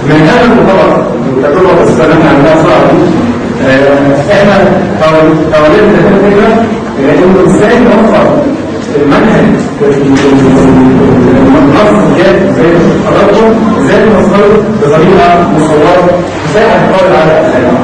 من هذا المنطلق والتجربه بس اللي احنا عملناها صعبه احنا تولدنا الفكره انه ازاي نوفر المنهج المنظم جاد زي حضراتكم ازاي نوصله بطريقه مصوره ازاي هنحاول على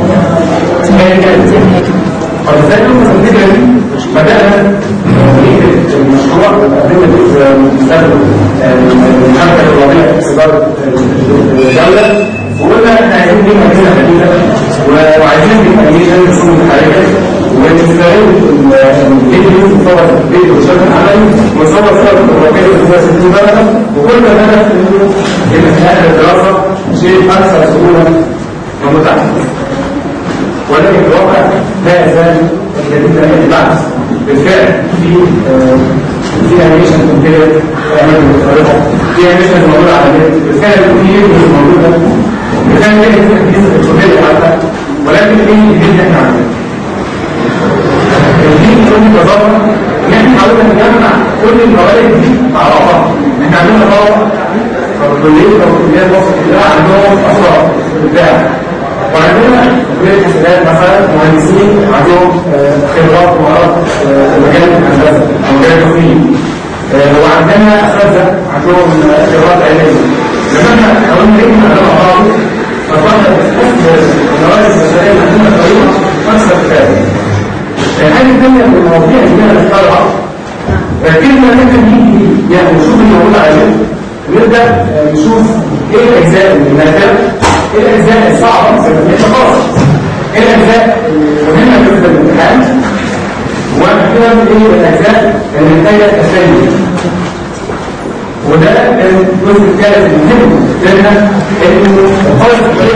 فازاي نوصل الفكره دي بدانا المشروع مستخدم الحركه الوضعيه في صداره الدوله وقلنا احنا عايزين دي مدينه جديده وعايزين دي مدينه تكون متحركه ونستغل الفيديو نصور فيديو بشكل عملي ونصور صور فوتوغرافيه في 60 درجه وكل ما هدف انه يبقى في اخر الدراسه شيء اكثر سهوله ومتعه. ولكن في الواقع لا يزال الجديد بالعكس بالفعل في انيميشن كتير اماكن مختلفه في انيميشن موجوده على النت بالفعل في فيديوز موجوده بالفعل في تحديث الكتب حتى ولكن في جديد احنا عندنا الجديد كل تظاهر ان احنا حاولنا نجمع كل الفوائد دي مع بعض. احنا عندنا طلبه كليه او كليات وسط الابداع عندهم افكار ابداع وعندنا كليه حسابات مثلا مهندسين عندهم خبرات ومهارات في مجال الهندسه او مجال التصميم وعندنا اساتذه عندهم خبرات علميه. لما احنا حاولنا نجمع ده مع بعض فصلنا بنستثمر الموارد البشريه اللي عندنا بطريقه اكثر كفايه. الحاجه الثانيه في المواضيع اللي احنا نختارها ركزنا ان احنا نيجي يعني نشوف الموجود عليه ونبدا نشوف ايه الاجزاء النافعه ايه الاجزاء الصعبه زي ما قلنا خلاص ايه الاجزاء المهمه بالنسبه للامتحان وكده ايه الاجزاء اللي محتاجه تسليم. وده الجزء الثالث المهم لنا انه الطالب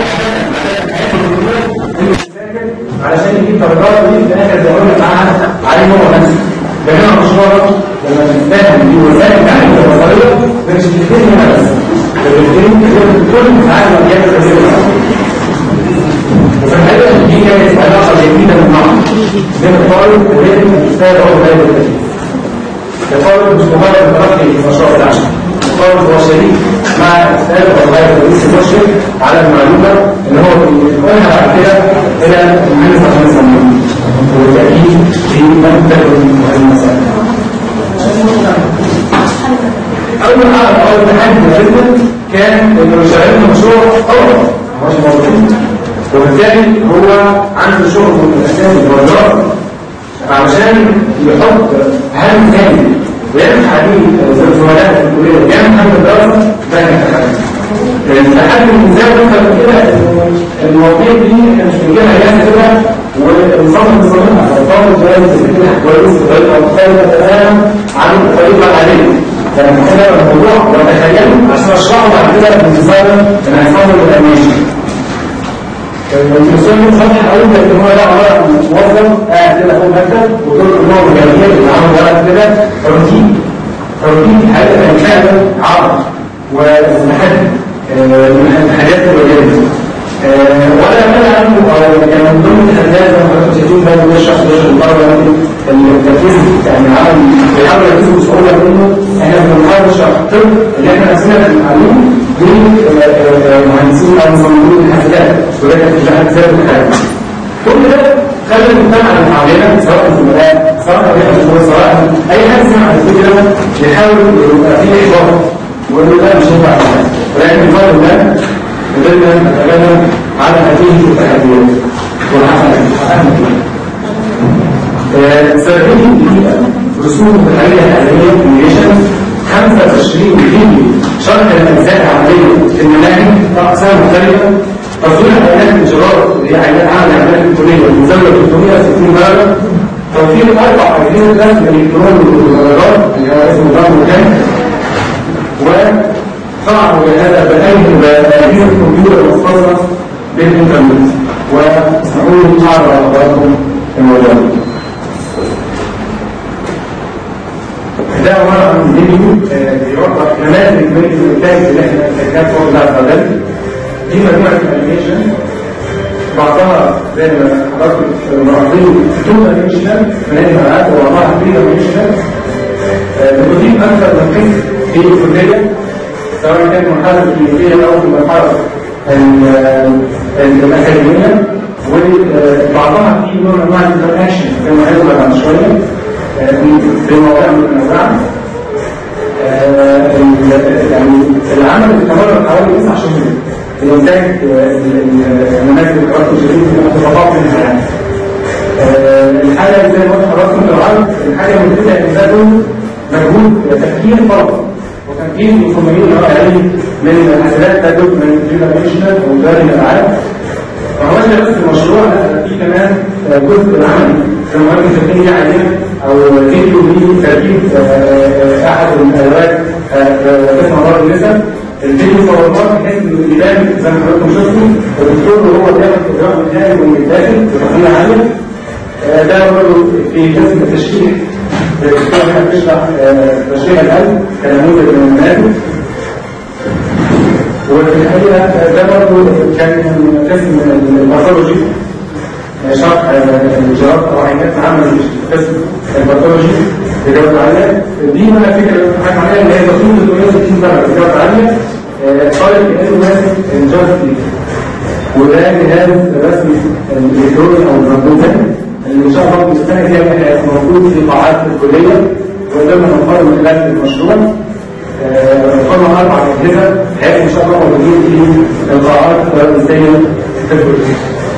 علشان يجيب درجات دي في الاخر زي ما قلنا معاها عليه هو نفسه. بينما مشروع لما تفهم دي وسائل التعليم البصريه مش بتفهم هنا بس كل متعلم يعمل رساله. وفي الحقيقه دي كانت علاقه جديده من بعض بين الطالب وبين الاستاذ او الطالب التاني. الطالب مش مجرد تلقي المشروع بتاعنا، الطالب هو شريك مع الاستاذ او الطالب الرئيسي المشرف على المعلومه اللي هو بينقلها بعد كده الى المهندس عشان يسميه والتاكيد في منتج هذه المسائل. أول تحدي بالنسبة كان إنه شغالين مشروع أول مش موجودين وبالتالي هو عنده شغل من الأساس والوزارة علشان يحط أهم ثاني ويعمل حديث زملاء في الكلية ويعمل حاجة الدراسة ده كان تحدي. التحدي من زي ما قلت كده إنه المواضيع دي إحنا مش بنجيبها جاهزة كده ونصمم نصممها فالطالب جاهز يذاكرها كويس بطريقة مختلفة تماما عن الطريقة العادية. فلما كده الموضوع وتخيلوا عشان اشرحه بعد كده بالديزاين انا هصمم الانيميشن. المسلم صح قوي ان هو لا عباره عن موظف قاعد كده فوق مكتب ودول كلهم مجانيين معاهم ورق كده روتين حاجه كامله عرض ومحدد من الحاجات الوجوديه ولا يقل عنه او يعني من ضمن التحديات زي ما حضرتك شايفين ده بيشرح الطلبه التركيز يعني عمل بيحاول يركزوا بصعوبه منه. احنا بنحاول نشرح الطب اللي احنا نفسنا بنتعلمه للمهندسين او مصممين الحاسبات ولكن في جهات زي الحاجه. كل ده خلى المجتمع اللي حوالينا سواء الزملاء سواء سواء اي حد سمع الفكره يحاول يبقى فيه احباط ويقول لا مش هينفع ولكن بفضل الله قدرنا نتغلب على هذه التحديات ونحققها. سببين دقيقة رسوم التحاليل العلمية انيميشن 25 فيديو شرح الأجزاء العملية في المناهج أقسام مختلفة تصوير عينات الانشراط اللي هي عينات عمل العمليات الكلية بمزاولة 360 درجة توفير 4 أجهزة رسم إلكتروني للمدرجات اللي هو اسمه نظام مكان وطبعا وهذا بأجهزة الكمبيوتر المختصة بالإنترنت. واسمحوا لي أعرض على حضراتكم الموضوع. ده عباره عن فيديو بيوضح نماذج من الانتاج اللي احنا انتجناه فوق الأرض. دي مجموعه الانيميشن بعضها زي ما حضرتك ملاحظين تو دايمنشنال من الملعب وبعضها 3 دايمنشنال بتضيف اكثر من قسم في الكليه سواء كان مرحله كلينيكيه او في مرحله الأكاديمية، وبعضها في نوع من أنواع الانتراكشن زي ما هيظهر بعد شوية في مواضيع متنوعة. يعني العمل استمر حوالي 9 شهور في إنتاج النماذج القرارات الجديدة والمتفقات منها يعني. الحاجة زي ما قلت حضراتكم في العرض، الحاجة المفيدة إن ده مجهود تفكير طلبة وتمكين المصممين الرائعين من حسابات تدرج من الجنريشنال او داري الالعاب. ما هوش بس المشروع، لا في كمان جزء العملي زي ما قلت شايفين عينه او فيديو لتركيب احد الادوات قسم امراض النساء. الفيديو صورناه بحيث انه يبان زي ما حضراتكم شفتوا الدكتور وهو بياخد اجراء من الخارج ومن الداخل بتقنيه عاليه. ده برضه في قسم التشريح، الدكتور هنا بتشرح تشريح القلب كنموذج من النماذج. وفي الحقيقه ده برضه كان قسم الباثولوجي، شرح الجراحات او عينات عامه قسم الباثولوجي بجوده عاليه. دي بقى فكره بنضحك عليها اللي هي تصميم 360 درجه بجوده عاليه، طالب كانه ماسك الجهاز وده جهاز رسمي الالكتروني او البرمجي اللي ان شاء الله في السنه الجايه هيبقى موجود في قاعات الكليه، وقدرنا نقرر من خلال المشروع قررنا 4 اجهزه هيبقوا ان شاء الله موجودين في القاعات الرئيسيه في الكليه.